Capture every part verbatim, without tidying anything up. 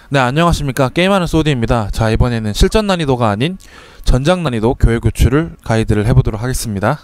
네, 안녕하십니까. 게임하는 소디입니다. 자, 이번에는 실전 난이도가 아닌 전장 난이도 교회 구출을 가이드를 해보도록 하겠습니다.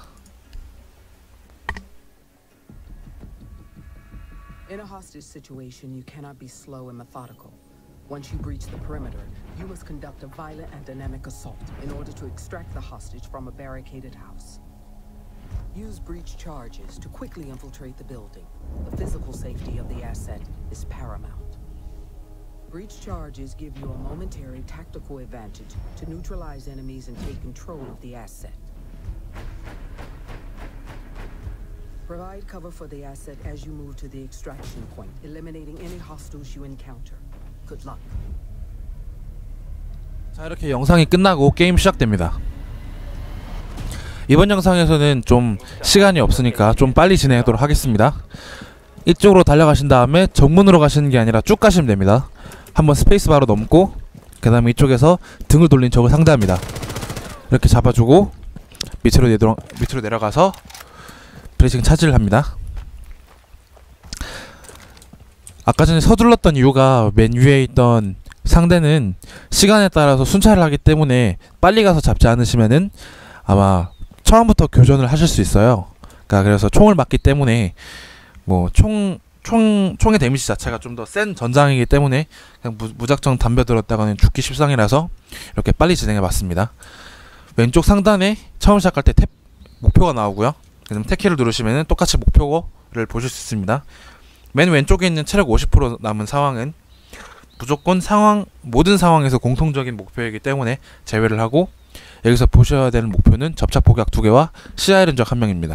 In a hostage situation, you cannot be slow and methodical. Once you breach the perimeter, you must conduct a violent and dynamic assault in order to extract the hostage from a barricaded house. Use breach charges to quickly infiltrate the building. The physical safety of the asset is paramount. Breach charges give you a momentary tactical advantage to neutralize enemies and take control of the asset. Provide cover for the asset as you move to the extraction point, eliminating any hostiles you encounter. Good luck. 자, 이렇게 영상이 끝나고 게임 시작됩니다. 이번 영상에서는 좀 시간이 없으니까 좀 빨리 진행하도록 하겠습니다. 이쪽으로 달려가신 다음에 정문으로 가시는 게 아니라 쭉 가시면 됩니다. 한번 스페이스바로 넘고 그 다음에 이쪽에서 등을 돌린 적을 상대합니다. 이렇게 잡아주고 밑으로, 내려, 밑으로 내려가서 브레이킹 차지를 합니다. 아까 전에 서둘렀던 이유가 맨 위에 있던 상대는 시간에 따라서 순찰을 하기 때문에 빨리 가서 잡지 않으시면은 아마 처음부터 교전을 하실 수 있어요. 그러니까 그래서 총을 맞기 때문에 뭐 총 총, 총의 데미지 자체가 좀 더 센 전장이기 때문에 그냥 무, 무작정 담벼 들었다가는 죽기 십상이라서 이렇게 빨리 진행해봤습니다. 왼쪽 상단에 처음 시작할 때 탭 목표가 나오고요. 그다음 탭키를 누르시면 똑같이 목표를 보실 수 있습니다. 맨 왼쪽에 있는 체력 오십 퍼센트 남은 상황은 무조건 상황 모든 상황에서 공통적인 목표이기 때문에 제외를 하고, 여기서 보셔야 되는 목표는 접착 폭약 두 개와 시야의 흔적 한 명입니다.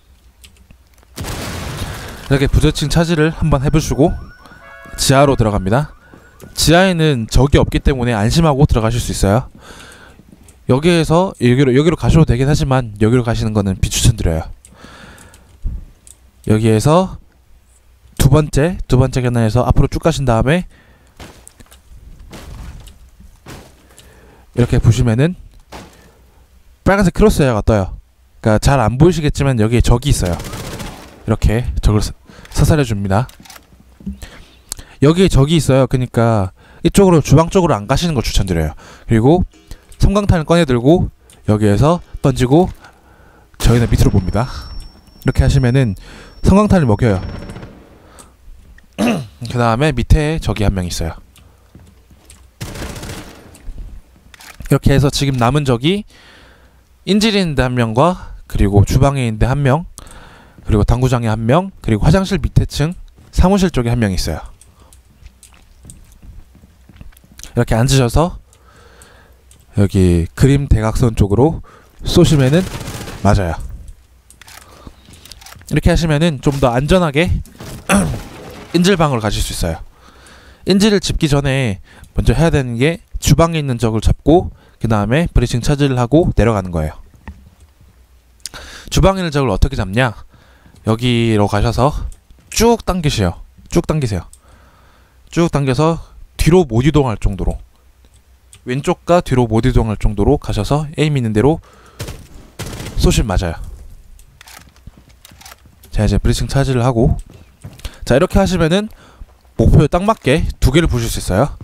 이렇게 부재층 차지를 한번 해보시고 지하로 들어갑니다. 지하에는 적이 없기 때문에 안심하고 들어가실 수 있어요. 여기에서 여기로 여기로 가셔도 되긴 하지만 여기로 가시는 거는 비추천드려요. 여기에서 두 번째 두 번째 계단에서 앞으로 쭉 가신 다음에 이렇게 보시면은 빨간색 크로스웨어가 떠요. 그러니까 잘 안 보이시겠지만 여기에 적이 있어요. 이렇게 적을 사살해 줍니다. 여기에 적이 있어요. 그러니까 이쪽으로 주방 쪽으로 안 가시는 걸 추천드려요. 그리고 섬광탄을 꺼내 들고 여기에서 던지고 저희는 밑으로 봅니다. 이렇게 하시면은 섬광탄을 먹여요. 그 다음에 밑에 적이 한 명 있어요. 이렇게 해서 지금 남은 적이 인질이 있는데 한 명과 그리고 주방에 있는데 한 명, 그리고 당구장에 한 명, 그리고 화장실 밑에 층 사무실 쪽에 한 명 있어요. 이렇게 앉으셔서 여기 그림 대각선 쪽으로 쏘시면은 맞아요. 이렇게 하시면은 좀 더 안전하게 인질방으로 가실 수 있어요. 인질을 집기 전에 먼저 해야 되는 게 주방에 있는 적을 잡고 그 다음에 브리칭 차지를 하고 내려가는 거예요. 주방에 있는 적을 어떻게 잡냐? 여기로 가셔서 쭉 당기세요. 쭉 당기세요. 쭉 당겨서 뒤로 못 이동할 정도로, 왼쪽과 뒤로 못 이동할 정도로 가셔서 에임 있는 대로 쏘시면 맞아요. 자, 이제 브리칭 차지를 하고, 자, 이렇게 하시면은 목표에 딱 맞게 두 개를 부실 수 있어요.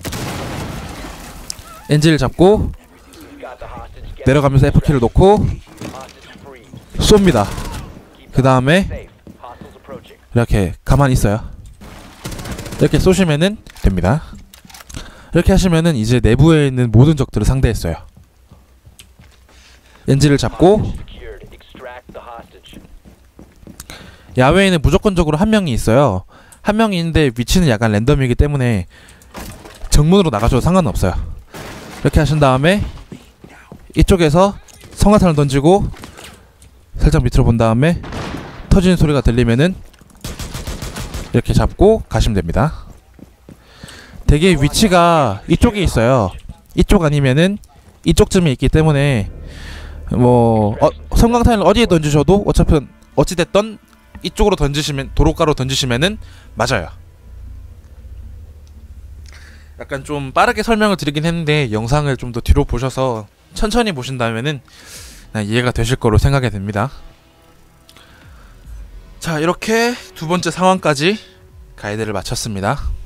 엔진을 잡고 내려가면서 F키를 놓고 쏩니다. 그 다음에 이렇게 가만히 있어요. 이렇게 쏘시면은 됩니다. 이렇게 하시면은 이제 내부에 있는 모든 적들을 상대했어요. 엔진을 잡고 야외에는 무조건적으로 한 명이 있어요. 한 명이 있는데 위치는 약간 랜덤이기 때문에 정문으로 나가셔도 상관없어요. 이렇게 하신 다음에 이쪽에서 성화탄을 던지고 살짝 밑으로 본 다음에 터지는 소리가 들리면은 이렇게 잡고 가시면 됩니다. 되게 위치가 이쪽에 있어요. 이쪽 아니면은 이쪽쯤에 있기 때문에 뭐 어, 성광탄을 어디에 던지셔도 어차피 어찌됐던 이쪽으로 던지시면, 도로가로 던지시면은 맞아요. 약간 좀 빠르게 설명을 드리긴 했는데 영상을 좀 더 뒤로 보셔서 천천히 보신다면은 이해가 되실 거로 생각이 됩니다. 자, 이렇게 두 번째 상황까지 가이드를 마쳤습니다.